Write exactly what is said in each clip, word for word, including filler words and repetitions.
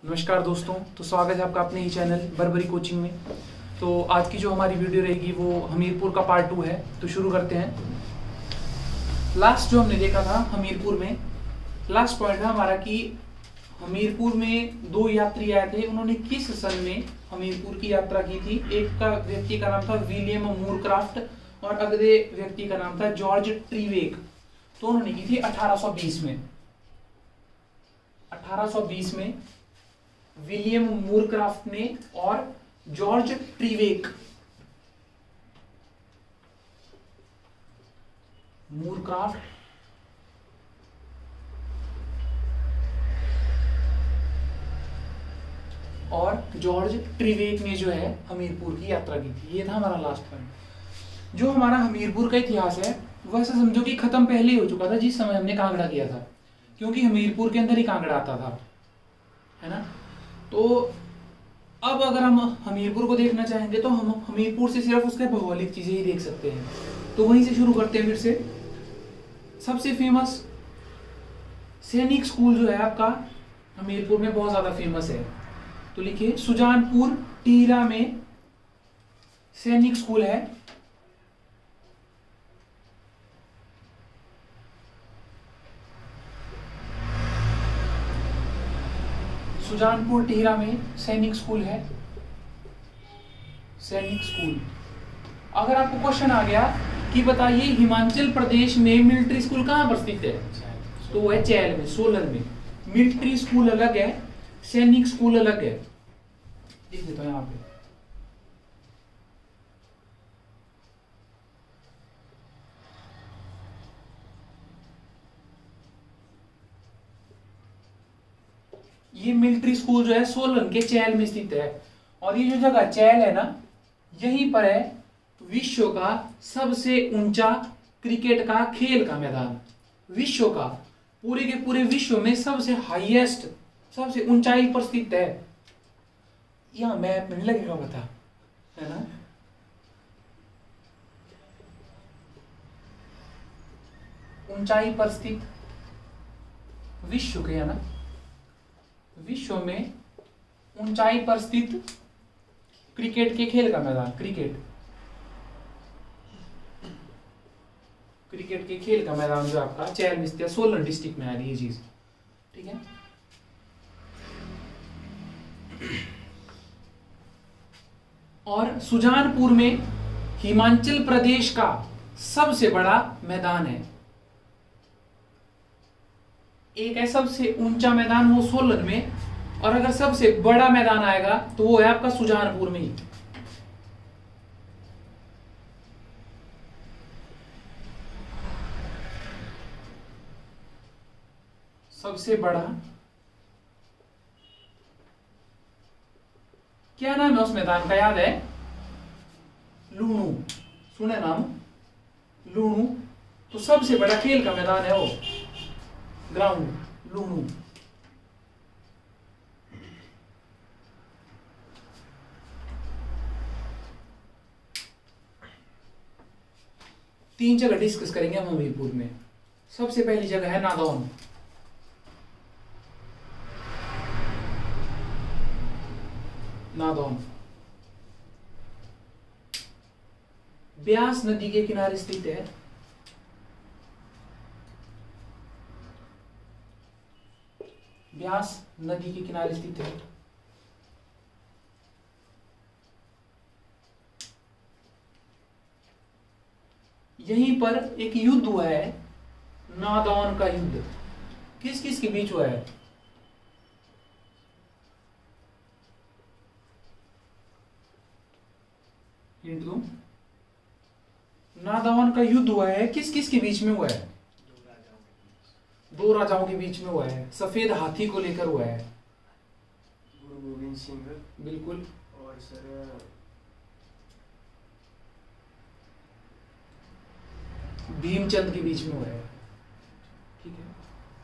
नमस्कार दोस्तों, तो स्वागत है आपका अपने ही चैनल बरबरी कोचिंग में। तो आज की जो हमारी वीडियो रहेगी वो हमीरपुर का पार्ट टू है। तो शुरू करते हैं। लास्ट जो हमने देखा था हमीरपुर में, लास्ट पॉइंट था हमारा कि हमीरपुर में दो यात्री आए थे। उन्होंने किस सन में हमीरपुर की यात्रा की थी? एक का व्यक्ति का नाम था विलियम मूरक्राफ्ट और अगले व्यक्ति का नाम था जॉर्ज ट्रीवेक। तो उन्होंने की थी अठारह सौ बीस में। अठारह सौ बीस में विलियम मूरक्राफ्ट ने और जॉर्ज ट्रीवेक मूरक्राफ्ट और जॉर्ज ट्रीवेक ने जो है हमीरपुर की यात्रा की थी। ये था हमारा लास्ट पॉइंट। जो हमारा हमीरपुर का इतिहास है वह ऐसा समझो कि खत्म पहले ही हो चुका था जिस समय हमने कांगड़ा किया था, क्योंकि हमीरपुर के अंदर ही कांगड़ा आता था, है ना। तो अब अगर हम हमीरपुर को देखना चाहेंगे तो हम हमीरपुर से सिर्फ उसके भौगोलिक चीजें ही देख सकते हैं। तो वहीं से शुरू करते हैं। फिर से सबसे फेमस सैनिक स्कूल जो है आपका हमीरपुर में बहुत ज्यादा फेमस है। तो लिखिए, सुजानपुर टीरा में सैनिक स्कूल है। सुजानपुर टीरा में सैनिक स्कूल है। सैनिक स्कूल। अगर आपको क्वेश्चन आ गया कि बताइए हिमाचल प्रदेश में मिलिट्री स्कूल कहां पर स्थित है, तो वो है चैल में, सोलन में। मिलिट्री स्कूल अलग है, सैनिक स्कूल अलग है। देख देता हूं यहां पे। ये मिलिट्री स्कूल जो है सोलन के चैल में स्थित है। और ये जो जगह चैल है ना, यहीं पर है विश्व का सबसे ऊंचा क्रिकेट का खेल का मैदान। विश्व का, पूरे के पूरे विश्व में सबसे हाईएस्ट, सबसे ऊंचाई पर स्थित है। यहां मैप में नहीं लगेगा पता, है ना। ऊंचाई पर स्थित विश्व के, है ना, विश्व में ऊंचाई पर स्थित क्रिकेट के खेल का मैदान। क्रिकेट क्रिकेट के खेल का मैदान जो आपका चैल में स्थित है, सोलन डिस्ट्रिक्ट में आ रही है ये चीज, ठीक है। और सुजानपुर में हिमाचल प्रदेश का सबसे बड़ा मैदान है। एक है सबसे ऊंचा मैदान वो सोलन में, और अगर सबसे बड़ा मैदान आएगा तो वो है आपका सुजानपुर में ही। सबसे बड़ा क्या नाम है उस मैदान का, याद है? लूणू। सुने नाम लूणू। तो सबसे बड़ा खेल का मैदान है वो ग्राउंड लूणू। तीन जगह डिस्कस करेंगे हम हमीरपुर में। सबसे पहली जगह है नादौन। नादौन ब्यास नदी के किनारे स्थित है। ब्यास नदी के किनारे स्थित है। यहीं पर एक युद्ध हुआ है, नादौन का युद्ध। किस किस के बीच हुआ है? हिंट दूं? नादौन का युद्ध हुआ है, किस किस के बीच में हुआ है? दो राजाओं के बीच में हुआ है। सफेद हाथी को लेकर हुआ है। गुरु गोविंद सिंह, बिल्कुल। और सर भीमचंद के बीच में हुआ है, ठीक है।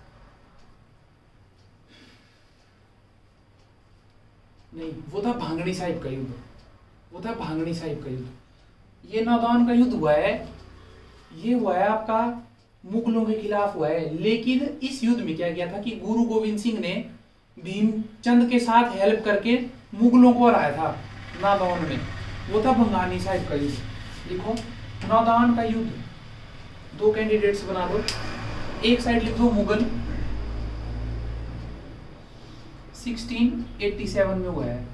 नहीं, वो था भांगड़ी साहिब का युद्ध। वो था भांगड़ी साहिब का युद्ध। ये नादौन का युद्ध हुआ है, ये हुआ है आपका मुगलों के खिलाफ हुआ है। लेकिन इस युद्ध में क्या किया था कि गुरु गोविंद सिंह ने भीमचंद के साथ हेल्प करके मुगलों को हराया था नादौन में, वो था भंगानी साहिब का युद्ध। देखो नादौन का युद्ध, दो कैंडिडेट्स बना दो, एक साइड लिख दो मुगल सोलह सौ सत्तासी में हुआ है,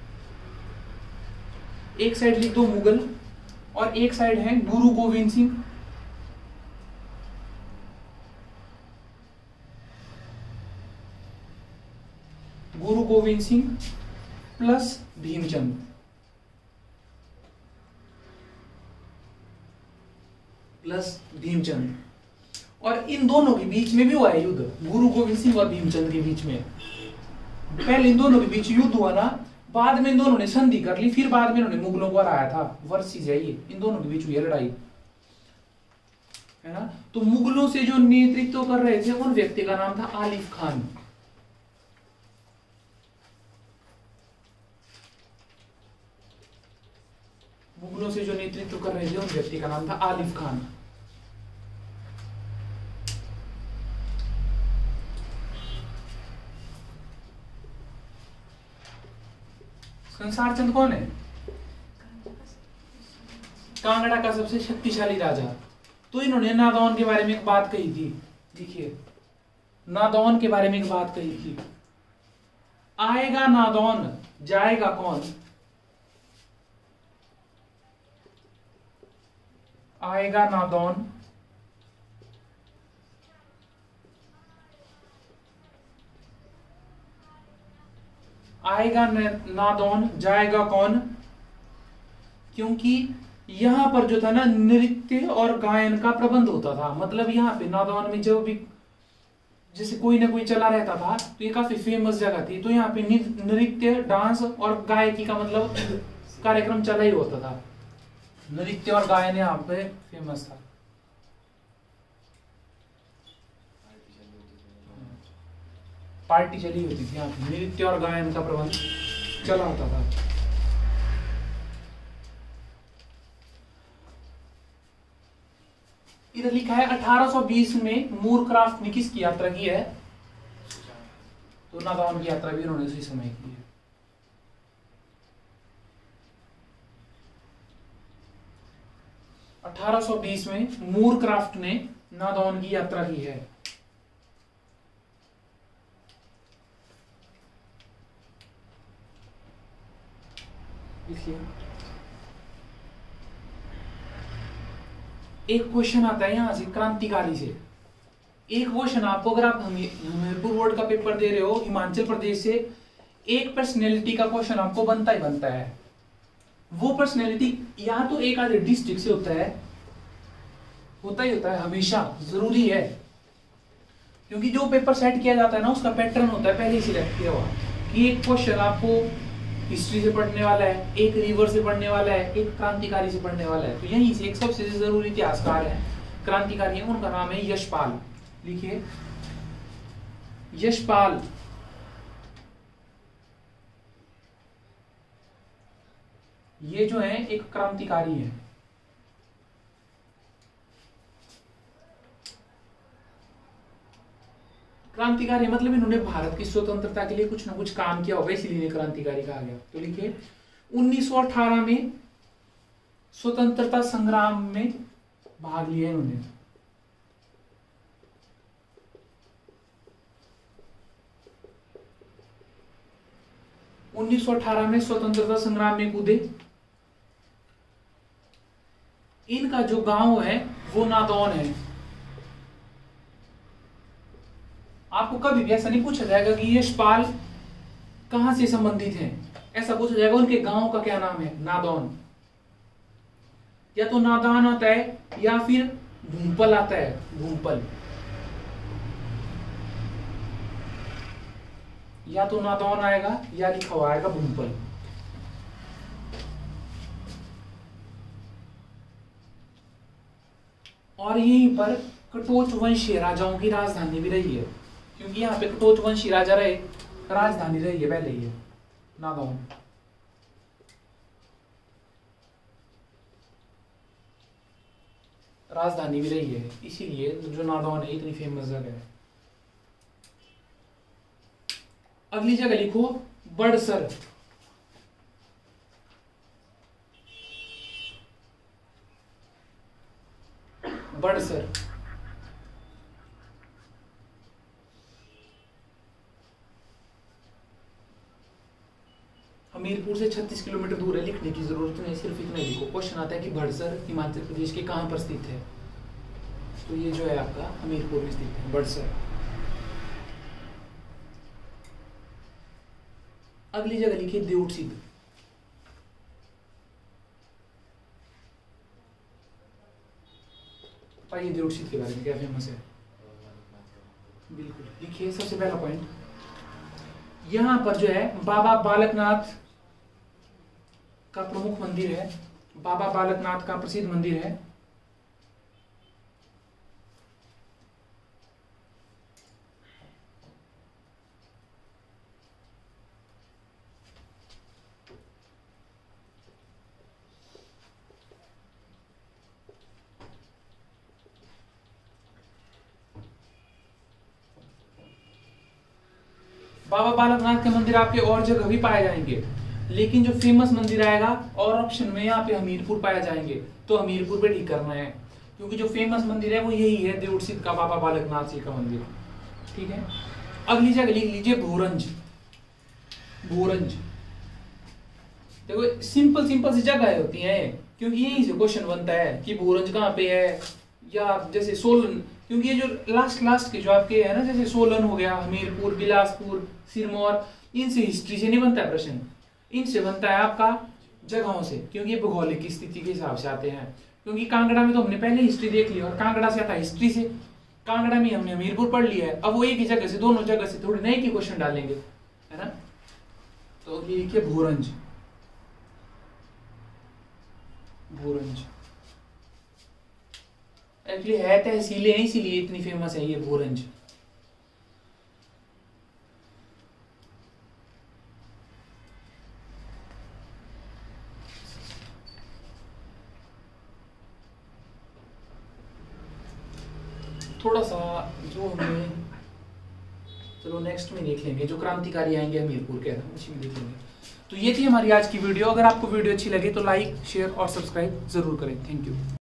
एक साइड लिख दो मुगल, और एक साइड है गुरु गोविंद सिंह गुरु गोविंद सिंह प्लस भीमचंद। प्लस भीमचंद, और इन दोनों के बीच में भी हुआ है युद्ध, गुरु गोविंद सिंह और भीमचंद के बीच में। पहले इन दोनों के बीच युद्ध हुआ ना, बाद में इन दोनों ने संधि कर ली, फिर बाद में इन्होंने मुगलों को हराया था। वर्सेस है ये, इन दोनों के बीच हुई लड़ाई, है ना। तो मुगलों से जो नेतृत्व कर रहे थे उन व्यक्ति का नाम था आलिफ खान। मुगलों से जो नेतृत्व कर रहे थे उन व्यक्ति का नाम था आलिफ खान। संसार चंद कौन है? कांगड़ा का सबसे शक्तिशाली राजा। तो इन्होंने नादौन के बारे में एक बात कही थी, देखिए नादौन के बारे में एक बात कही थी, आएगा नादौन जाएगा कौन, आएगा नादौन आएगा नादौन जाएगा कौन, क्योंकि यहां पर जो था ना नृत्य और गायन का प्रबंध होता था। मतलब यहाँ पे नादौन में जब भी जैसे कोई ना कोई चला रहता था तो ये काफी फेमस जगह थी, तो यहाँ पे नृत्य डांस और गायकी का मतलब कार्यक्रम चला ही होता था। नृत्य और गायन यहाँ पे फेमस था। पार्टी चली होती थी यहाँ पे, नृत्य और गायन का प्रबंध चला होता था। इधर लिखा है अठारह सौ बीस में मूरक्राफ्ट ने किसकी यात्रा की है? तो नादौन की यात्रा भी उन्होंने उसी समय की है। अठारह सौ बीस में मूरक्राफ्ट ने नादौन की यात्रा की है। इसलिए एक क्वेश्चन आता है यहां से क्रांतिकारी से। एक क्वेश्चन आपको, अगर आप हमीरपुर बोर्ड का पेपर दे रहे हो हिमाचल प्रदेश से, एक पर्सनैलिटी का क्वेश्चन आपको बनता ही बनता है। वो पर्सनैलिटी या तो एक आधे डिस्ट्रिक्ट से होता है, होता ही होता है, हमेशा जरूरी है, क्योंकि जो पेपर सेट किया जाता है ना उसका पैटर्न होता है पहले ही सिलेक्ट किया हुआ कि एक क्वेश्चन आपको हिस्ट्री से पढ़ने वाला है, एक रिवर से पढ़ने वाला है, एक क्रांतिकारी से पढ़ने वाला है। तो यहीं से एक सबसे जरूरी इतिहासकार है, क्रांतिकारी है, उनका नाम है यशपाल। लिखिए यशपाल। ये जो है एक क्रांतिकारी है। क्रांतिकारी मतलब इन्होंने भारत की स्वतंत्रता के लिए कुछ ना कुछ काम किया होगा, इसलिए क्रांतिकारी कहा गया। तो लिखिए उन्नीस सौ अठारह में स्वतंत्रता संग्राम में भाग लिया इन्होंने। उन्नीस सौ अठारह में स्वतंत्रता संग्राम में कूदे। इनका जो गांव है वो नादौन है। आपको कभी भी ऐसा नहीं पूछा जाएगा कि यशपाल कहां से संबंधित हैं, ऐसा पूछा जाएगा उनके गांव का क्या नाम है, नादौन। या तो नादान आता है या फिर भूमपल आता है, भूमपल। या तो नादौन आएगा या लिखा हुआ आएगा भूमपल। और यहीं पर कटोच वंशीय राजाओं की राजधानी भी रही है, क्योंकि यहाँ पे कटोच वंशी राजा रहे, राजधानी रही है पहले ही है नादौन। राजधानी भी रही है, इसीलिए जो नादौन है इतनी फेमस जगह है। अगली जगह लिखो बड़सर। बड़सर हमीरपुर से छत्तीस किलोमीटर दूर है, लिखने की जरूरत नहीं, सिर्फ इतना ही लिखो। क्वेश्चन आता है कि बड़सर हिमाचल प्रदेश के कहां पर स्थित है, तो ये जो है आपका हमीरपुर में स्थित है बड़सर। अगली जगह लिखिए देवसिद्ध। बताइए देवसिद्ध के बारे में क्या फेमस है। बिल्कुल लिखिए, सबसे पहला पॉइंट यहां पर जो है बाबा बालकनाथ का प्रमुख मंदिर है, बाबा बालकनाथ का प्रसिद्ध मंदिर है। बाबा बालकनाथ के मंदिर आपके और जगह भी पाए जाएंगे, लेकिन जो फेमस मंदिर आएगा और ऑप्शन में यहाँ पे हमीरपुर पाए जाएंगे, तो हमीरपुर पे ठीक करना है, क्योंकि जो फेमस मंदिर है वो यही है देवसिद्ध का बाबा बालकनाथ जी का मंदिर। ठीक है, अगली जगह लिख लीजिए भोरंज। भोरंज देखो सिंपल सिंपल सी जगह होती है, क्योंकि यही से क्वेश्चन बनता है कि भोरंज कहाँ पे है, या जैसे सोलन, क्योंकि ये जो लास्ट लास्ट के जो आपके है ना, जैसे सोलन हो गया, हमीरपुर, बिलासपुर, सिरमौर, इनसे हिस्ट्री से नहीं बनता है प्रश्न, इनसे बनता है आपका जगहों से, क्योंकि ये भौगोलिक स्थिति के हिसाब से आते हैं। क्योंकि कांगड़ा में तो हमने पहले हिस्ट्री देख ली और कांगड़ा से आता है हिस्ट्री से, कांगड़ा में हमने हमीरपुर पढ़ लिया है, अब वो एक ही जगह से दोनों जगह से थोड़ी नए की क्वेश्चन डालेंगे, है ना। तो ये लिखिए भोरंज। भोरंज एक्चुअली है तहसीलें, इसीलिए इतनी फेमस है ये भोरंज। थोड़ा सा जो हमें, चलो नेक्स्ट में देख लेंगे, जो क्रांतिकारी आएंगे हमीरपुर के, उसी में देख लेंगे। तो ये थी हमारी आज की वीडियो। अगर आपको वीडियो अच्छी लगे तो लाइक, शेयर और सब्सक्राइब जरूर करें। Thank you.